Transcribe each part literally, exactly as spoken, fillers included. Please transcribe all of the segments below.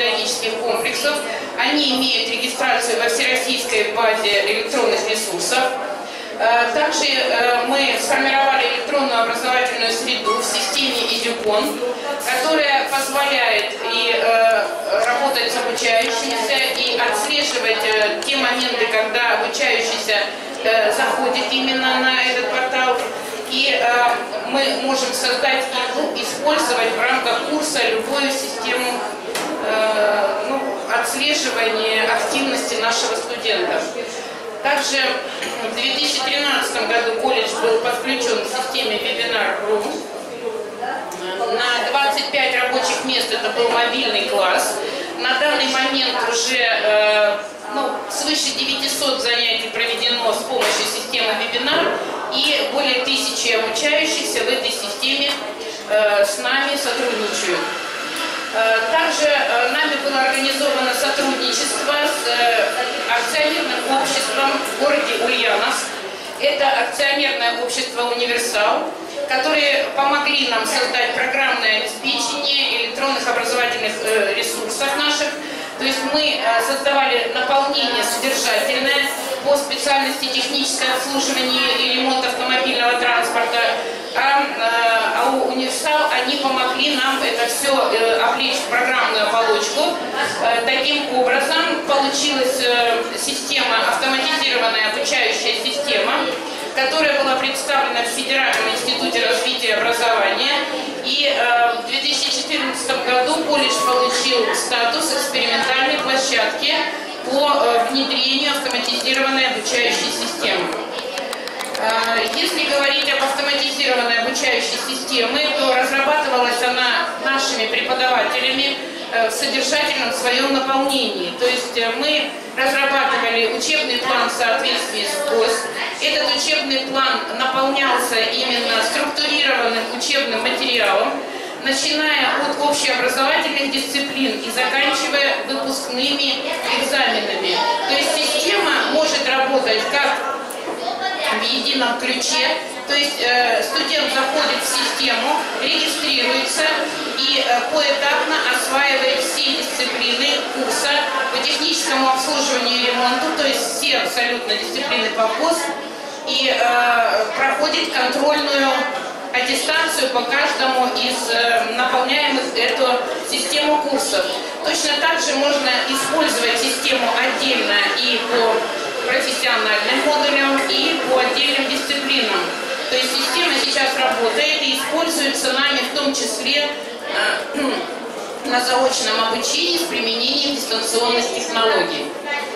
учебно-методических комплексов. Они имеют регистрацию во всероссийской базе электронных ресурсов. Также мы сформировали электронную образовательную среду в системе Educon, которая позволяет и работать с обучающимися, и отслеживать те моменты, когда обучающийся заходит именно на этот портал. И мы можем создать и использовать в рамках курса любую систему ну, отслеживания активности нашего студента. Также в две тысячи тринадцатом году колледж был подключен к системе Webinar.ру. На двадцать пять рабочих мест это был мобильный класс. На данный момент уже э, ну, свыше девятисот занятий проведено с помощью системы Webinar, и более тысячи обучающихся в этой системе э, с нами сотрудничают. Также нами было организовано сотрудничество с акционерным обществом в городе Ульяновск. Это акционерное общество «Универсал», которые помогли нам создать программное обеспечение электронных образовательных ресурсов наших. То есть мы создавали наполнение содержательное по специальности техническое обслуживание и ремонт автомобильного транспорта. А, а у «Универсал» они помогли нам это все облечь в программную оболочку. Таким образом получилась система, автоматизированная обучающая система, которая была представлена в Федеральном институте развития и образования. И в две тысячи четырнадцатом году колледж получил статус экспериментальной площадки по внедрению автоматизированной обучающей системы. Если говорить об автоматизированной обучающей системе, то разрабатывалась она нашими преподавателями в содержательном своем наполнении. То есть мы разрабатывали учебный план в соответствии с ГОС. Этот учебный план наполнялся именно структурированным учебным материалом, начиная от общеобразовательных дисциплин и заканчивая выпускными экзаменами. То есть система может работать как в едином ключе, то есть э, студент заходит в систему, регистрируется и э, поэтапно осваивает все дисциплины курса по техническому обслуживанию и ремонту, то есть все абсолютно дисциплины по КОС, и э, проходит контрольную аттестацию по каждому из э, наполняемых эту систему курсов. Точно так же можно использовать систему отдельно и по профессиональным модулям, и по отдельным дисциплинам. То есть система сейчас работает и используется нами в том числе э, на заочном обучении с применением дистанционных технологий.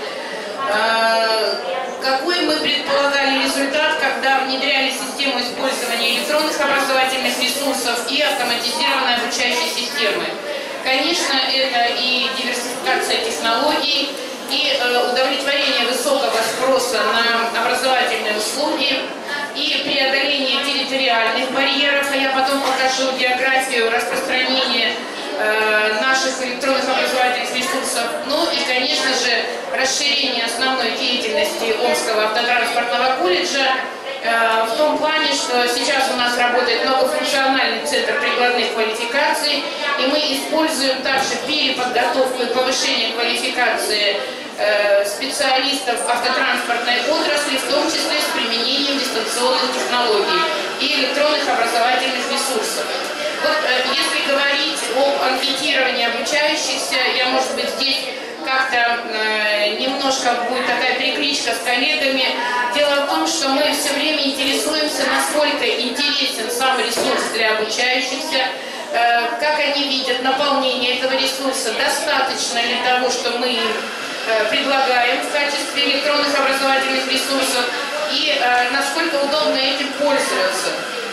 Э, какой мы предполагали результат, когда внедряли систему использования электронных образовательных ресурсов и автоматизированной обучающей системы? Конечно, это и диверсификация технологий, и э, удовлетворение высокого спроса на образовательные услуги, и преодоление территориальных барьеров, а я потом покажу географию распространения э, наших электронных образовательных ресурсов, ну и, конечно же, расширение основной деятельности Омского автотранспортного колледжа э, в том плане, что сейчас у нас работает многофункциональный центр прикладных квалификаций, и мы используем также переподготовку и повышение квалификации э, специалистов автотранспортной отрасли, в том числе с применением дистанционных технологий и электронных образовательных ресурсов. Вот э, если говорить об анкетировании обучающихся, я, может быть, здесь как-то э, немножко будет такая перекличка с коллегами. Дело в том, что мы все время интересуемся, насколько интересен сам ресурс для обучающихся, э, как они видят наполнение этого ресурса, достаточно ли того, что мы им э, предлагаем в качестве электронных образовательных ресурсов, и э, насколько удобно этим пользоваться.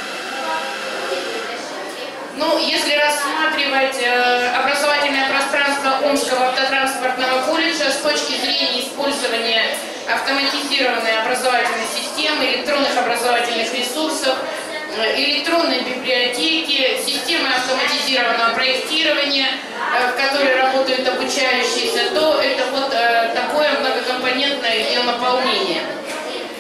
Ну, если рассматривать э, образовательное пространство Омского автотранспортного колледжа с точки зрения использования автоматизированной образовательной системы, электронных образовательных ресурсов, э, электронной библиотеки, системы автоматизированного проектирования, э, в которой работают обучающиеся, то это вот э, такое многокомпонентное ее наполнение.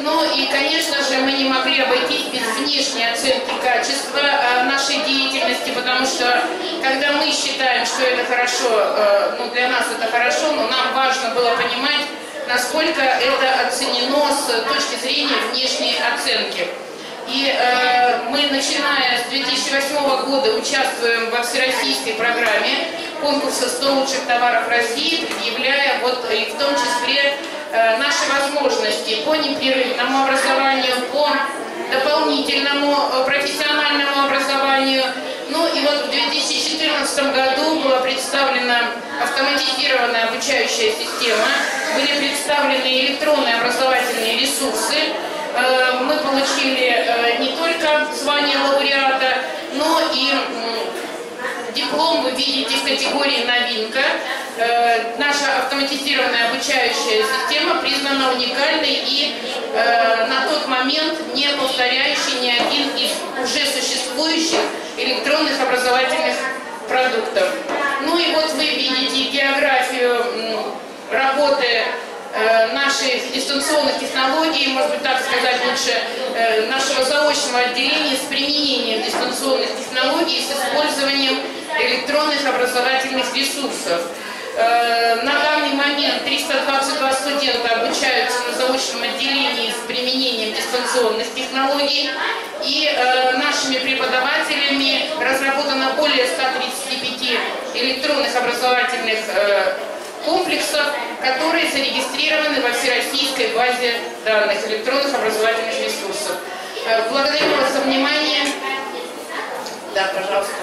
Ну и, конечно же, мы не могли обойтись без внешней оценки качества э, нашей деятельности, потому что, когда мы считаем, что это хорошо, э, ну для нас это хорошо, но нам важно было понимать, насколько это оценено с точки зрения внешней оценки. И э, мы, начиная с две тысячи восьмого года, участвуем во всероссийской программе конкурса сто лучших товаров России, предъявляя вот и в том числе э, наши возможности по непрерывному образованию, по дополнительному э, профессиональному образованию. Ну и вот в две тысячи четырнадцатом году была представлена автоматизированная обучающая система, были представлены электронные образовательные ресурсы. Э, мы получили э, не только звание лауреата, но и диплом вы видите в категории «Новинка». Э, наша автоматизированная обучающая система признана уникальной и э, на тот момент не повторяющей ни один из уже существующих электронных образовательных продуктов. Ну и вот вы видите географию м, работы э, наших дистанционных технологий, может быть, так сказать лучше, э, нашего заочного отделения с применением дистанционных технологий, с использованием электронных образовательных ресурсов. Э, на данный момент триста двадцать два студента обучаются на заочном отделении с применением дистанционных технологий, и э, нашими преподавателями разработано более ста тридцати пяти электронных образовательных э, комплексов, которые зарегистрированы во всероссийской базе данных электронных образовательных ресурсов. Э, благодарю вас за внимание. Да, пожалуйста.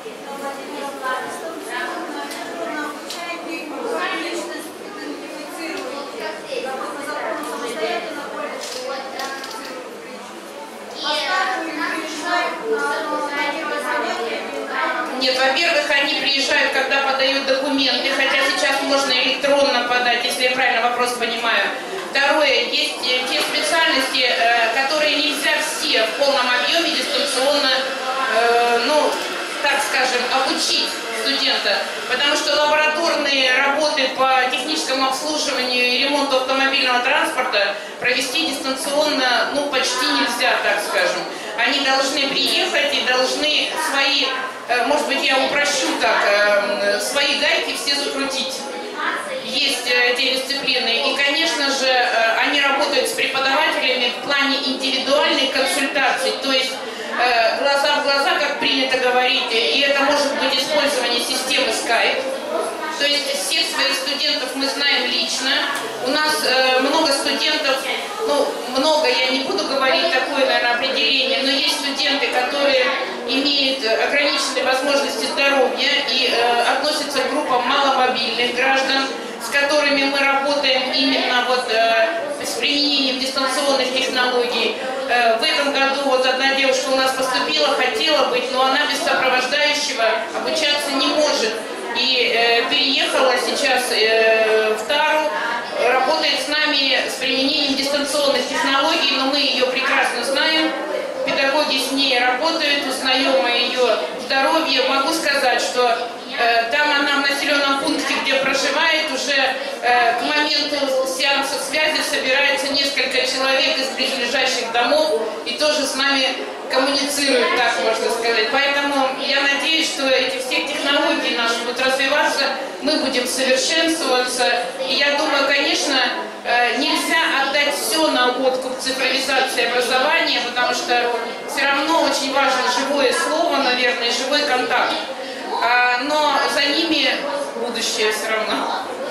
Нет, во-первых, они приезжают, когда подают документы, хотя сейчас можно электронно подать, если я правильно вопрос понимаю. Второе, есть те специальности, которые нельзя все в полном объеме дистанционно, ну, так скажем, обучить студента, потому что лабораторные работы по техническому обслуживанию и ремонту автомобильного транспорта провести дистанционно, ну, почти нельзя, так скажем. Они должны приехать и должны свои, может быть, я упрощу так, свои гайки все закрутить. Есть те дисциплины. И, конечно же, они работают с преподавателями в плане индивидуальной консультации, то есть глаза в глаза, как принято говорить, и это может быть использование системы скайп. То есть всех своих студентов мы знаем лично. У нас э, много студентов, ну, много, я не буду говорить такое, наверное, определение, но есть студенты, которые имеют ограниченные возможности здоровья и э, относятся к группам маломобильных граждан, с которыми мы работаем именно вот, э, с применением дистанционных технологий. Э, в этом году вот одна девушка у нас поступила, хотела быть, но она без сопровождающего обучаться не может. И э, переехала сейчас э, в Тару, работает с нами с применением дистанционных технологий, но мы ее прекрасно знаем, педагоги с ней работают, узнаем о ее здоровье. Могу сказать, что э, там она в населенном пункте, где проживает, уже э, к моменту сеанса связи собирается несколько человек из близлежащих домов и тоже с нами коммуницируют, так можно сказать. Поэтому я надеюсь, что эти все технологии наши будут развиваться, мы будем совершенствоваться. И я думаю, конечно, нельзя отдать все на откуп цифровизации образования, потому что все равно очень важно живое слово, наверное, живой контакт. Но за ними будущее все равно.